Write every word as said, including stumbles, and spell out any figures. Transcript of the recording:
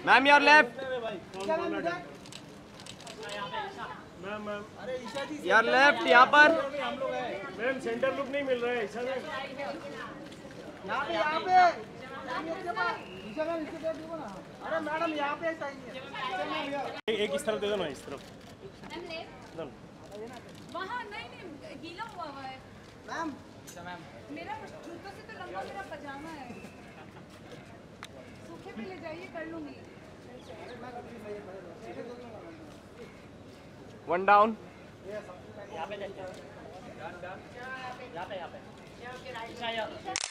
Ma'am your left. Ma'am ma'am your left यहाँ पर। Ma'am centre look नहीं मिल रहा है ईशा मैम। यहाँ पे यहाँ पे ईशा मैम इसके तरफ देखो ना। अरे मैडम यहाँ पे चाहिए। एक इस तरफ दे दो ना, इस तरफ वहाँ नहीं नहीं गीला हुआ हुआ है मैम। मैम मेरा जूतों से तो लंबा मेरा पजामा है, सूखे पे ले जाइए कर लूँगी। One down. यहाँ पे यहाँ पे यहाँ पे